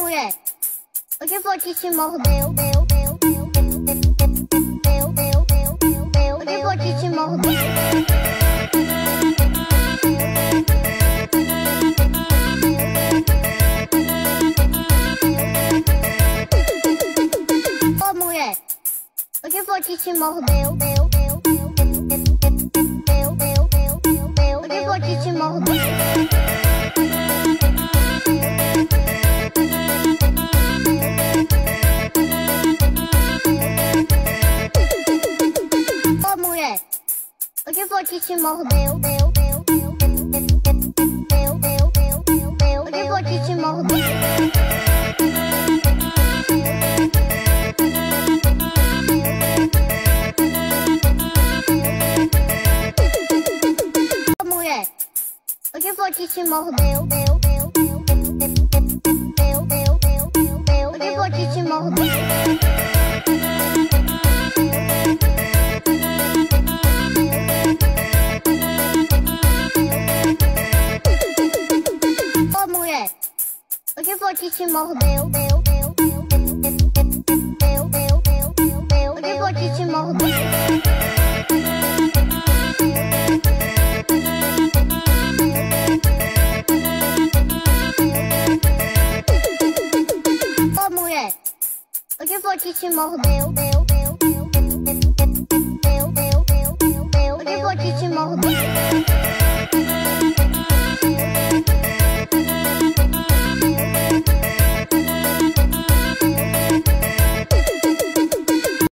mulher, hoje vou te mordeu. Hoje vou te mordeu. Ô mulher, hoje vou te mordeu. Hoje vou te mordeu. Hoje vou te mordeu. Hoje vou te mordeu. Ô mulher, hoje vou te mordeu. Hoje vou te mordeu. Hoje vou te mordeu. Hoje vou te mordeu. Ô mulher, hoje vou te mordeu.